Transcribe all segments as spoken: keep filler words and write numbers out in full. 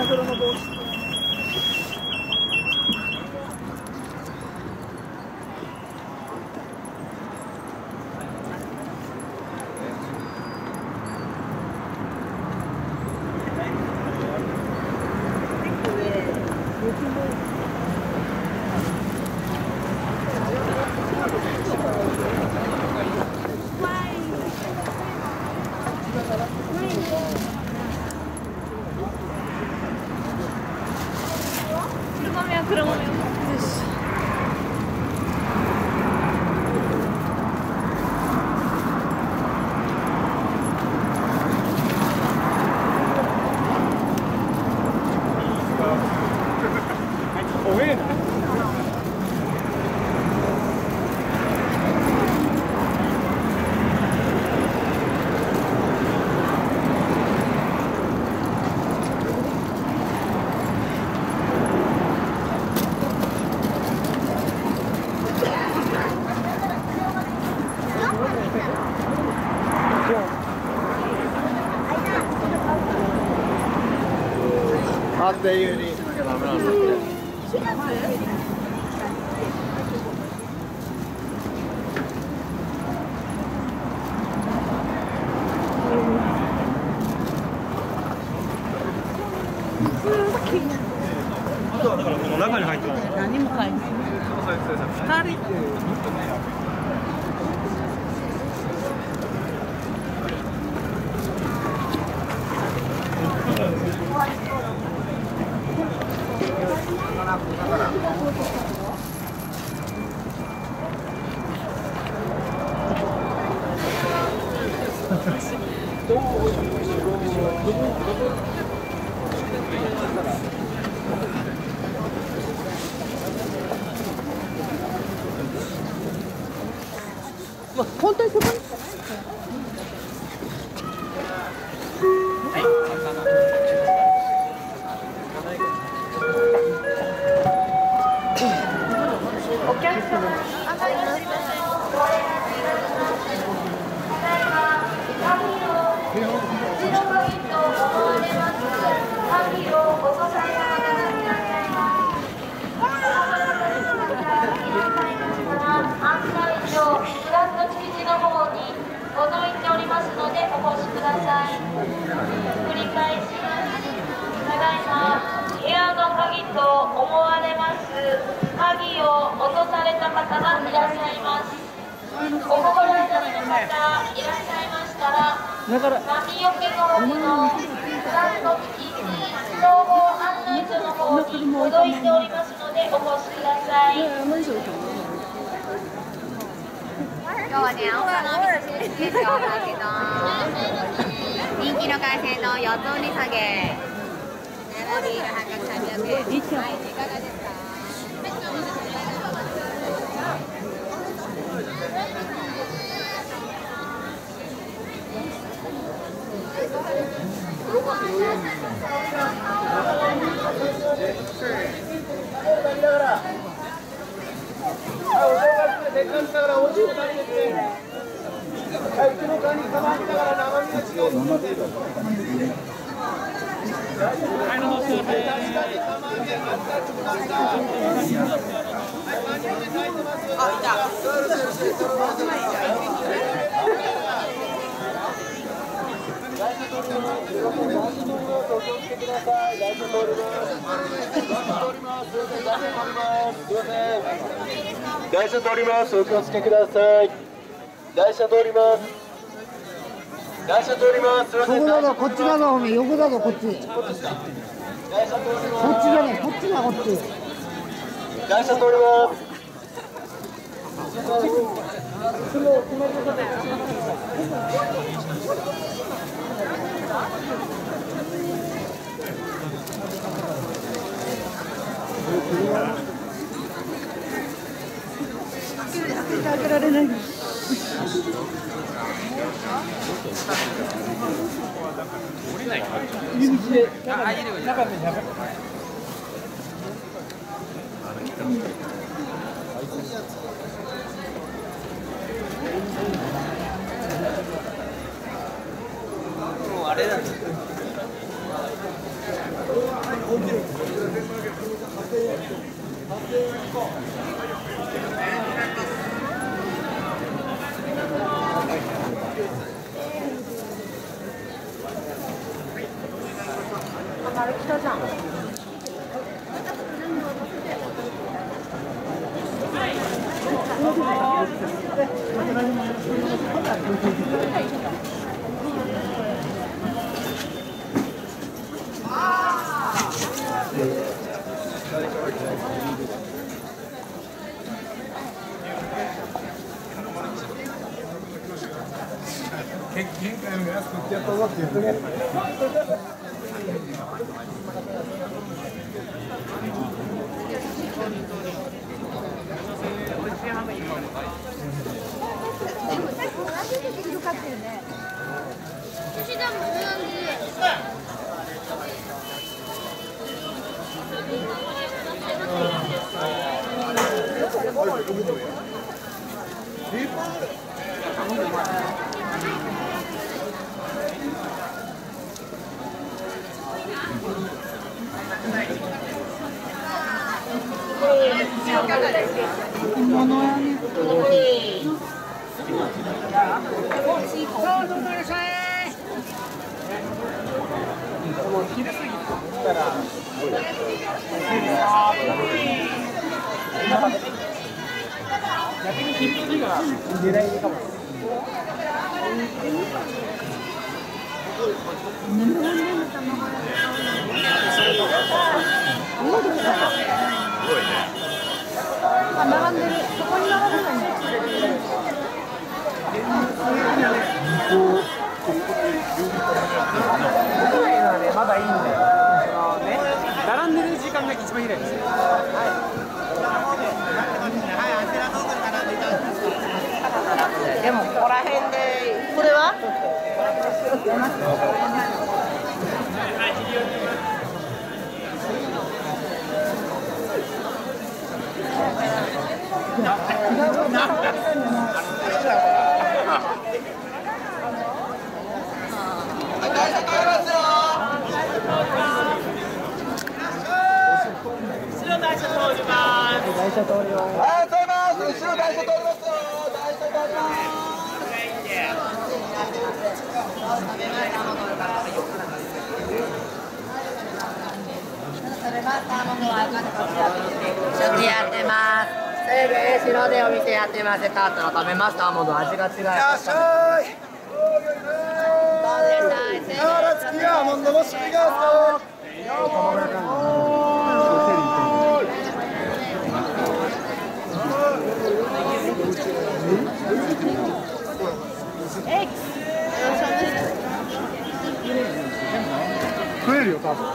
マグロの帽子。 安全有にしなきゃダメなんだって。あとはだからこの中に入ってる。 何も買いない。二人。本当にそこに。お客様、案内いたします。ございておりますのでお越しください。繰り返します。ただいま部屋の鍵と思われます鍵を落とされた方がいらっしゃいます。お心当たりの方いらっしゃいましたら、波よけ通りのフラント付き総合案内所の方に届いておりますのでお越しください。 今日はね、青さのお味噌汁ですよ、だけど人気の海鮮のよっつ売り下げ生ビール半額さんびゃくえん。はい、いかがですか？ せっかくだからお塩食べてくれ。はい、うちのカニかまってから生身が違う。はい、のほうしてください。確かにかまってあったちください。はい、カニで炊いてます。あ、いた。そうですそうです。台車通ります。台車通ります。お気をつけください。台車通ります。台車通ります。台車通ります。すいません。台車通ります。お気をつけください。台車通ります。台車通ります。すいません。 横だぞ、こっちだぞ、おめえ、横だぞ、こっち。こっち台車通ります。 じゃねえ、こっちだ、こっち。 台車通ります。 開けられない。入り口で中身やばい。もうあれだ。 丸来たじゃん。 限界の安く売ってやったぞって言っとけ。逆にヒップが狙いかも。並んでる。そこに並べないんだ。まだいいんだよ。そのね、並んでる時間が一番いいです。 でもここら辺でこれは？初期やってます。西武栄白でお店やってます。カートの食べましたもの味が違います。 食えるよ多分。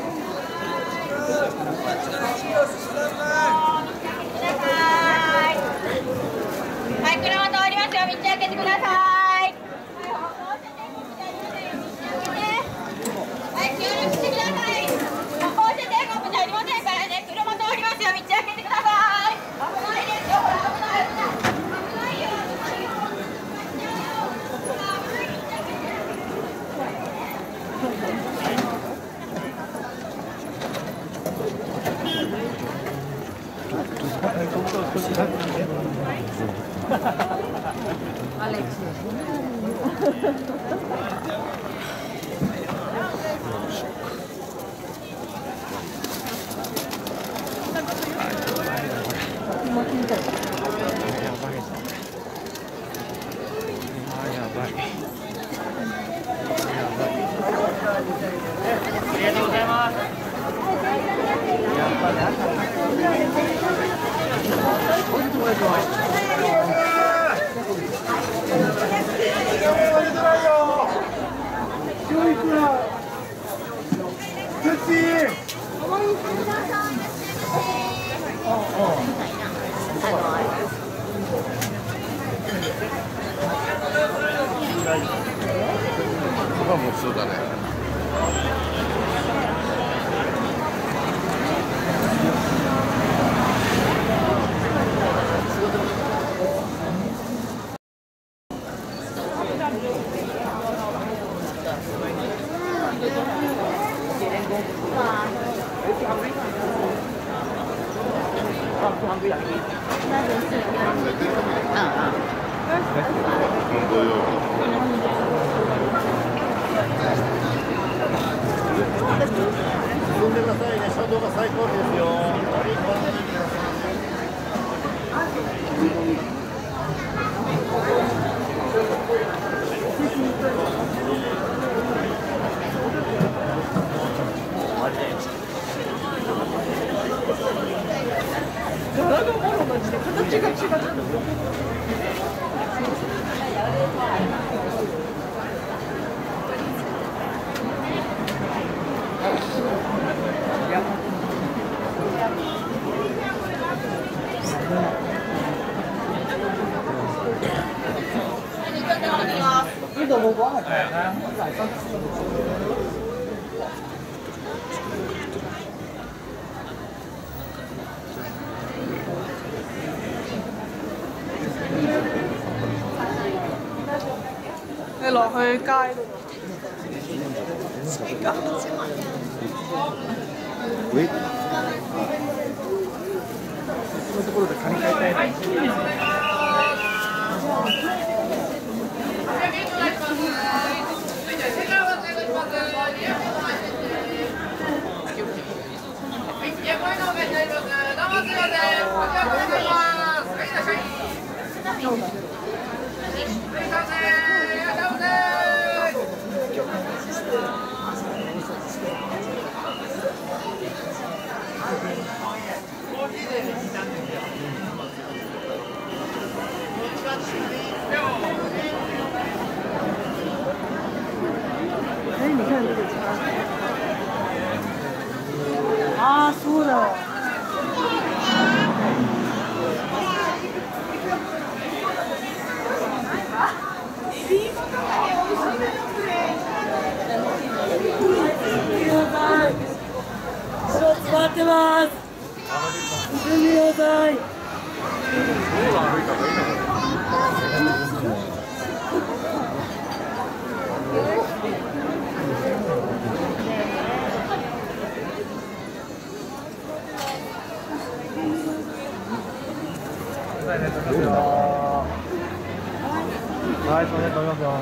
はい、車通りますよ。道開けてください。はい、協力してください。歩行者天国じゃありませんからね。車通りますよ。道開けてください。危ないですよ。ほら、危ない危ない。危ないよ。 ここはもう普通だね。 あ進んでくださいね、車道が最高ですよ。柄がもろ同じで形が違う。你落去街度。 上このところで借り換えたいな。 哎，你看这个叉。啊，输了。詰まってます。見てください。 はい、それで止めますよ。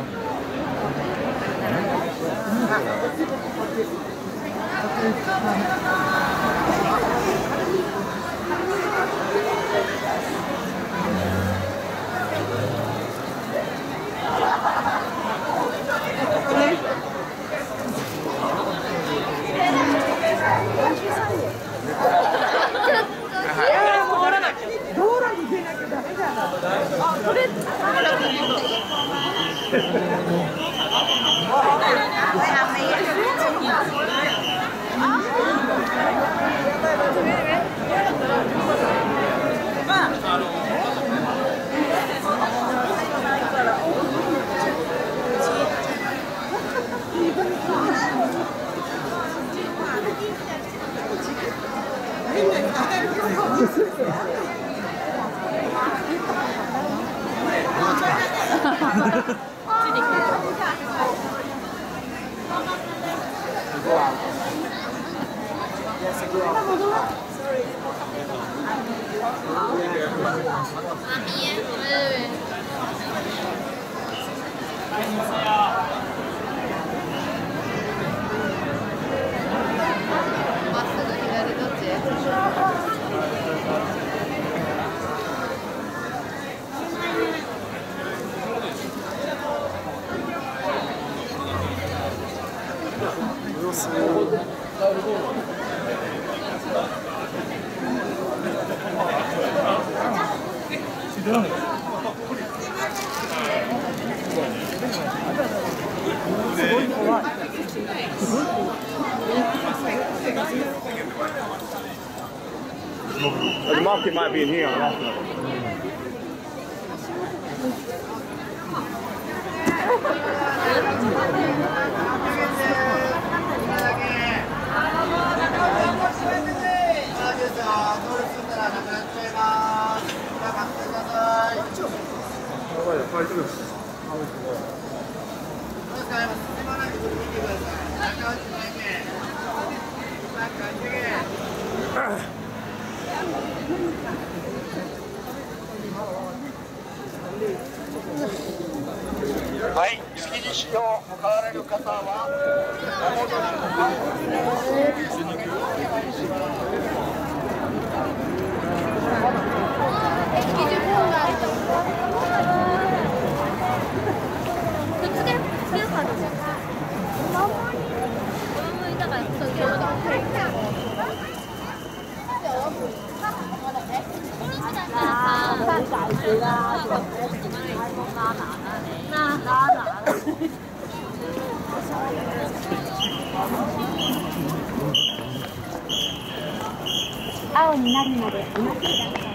The market might be in here. Thank you. ーシー を買われる方はお戻りくださ青になるまでお待ちください。